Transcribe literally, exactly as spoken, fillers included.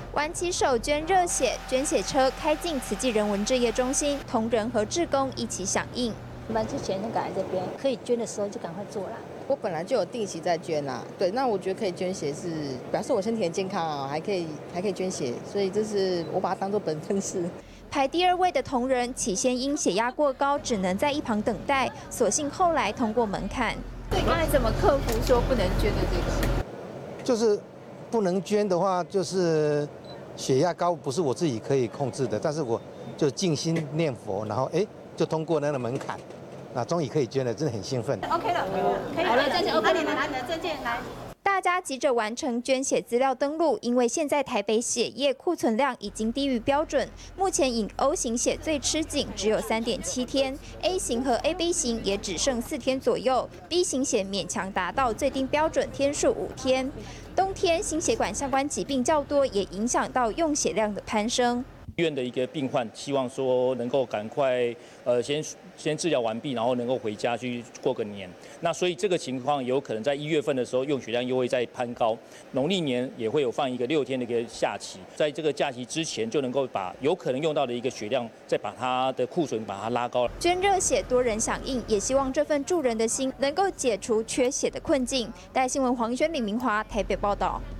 挽起手捐热血，捐血车开进慈济人文志业中心，同仁和志工一起响应。 蛮之前那个来这边可以捐的时候就赶快做啦。 我本来就有定期在捐啦，对，那我觉得可以捐血是表示我身体很健康啊，还可以还可以捐血，所以这是我把它当作本分事。 排第二位的同仁起先因血压过高，只能在一旁等待，所幸后来通过门槛。对，刚才怎么克服说不能捐的这个？ 就是不能捐的话，就是血压高不是我自己可以控制的，但是我就静心念佛，然后哎就通过那个门槛。那终于可以捐了，真的很兴奋。 OK 了，可以好了，这件 OK 了，拿你的证件来。 大家急着完成捐血资料登录，因为现在台北血液库存量已经低于标准，目前以 O 型血最吃紧，只有 三点七天 ，A 型和 A B 型也只剩四天左右 ，B 型血勉强达到最低标准天数五天。冬天心血管相关疾病较多，也影响到用血量的攀升。 医院的一个病患希望说能够赶快呃先先治疗完毕，然后能够回家去过个年。那所以这个情况有可能在一月份的时候用血量又会再攀高，农历年也会有放一个六天的一个假期，在这个假期之前就能够把有可能用到的一个血量再把它的库存把它拉高。 捐热血多人响应，也希望这份助人的心能够解除缺血的困境。带新闻黄轩、李明华台北报道。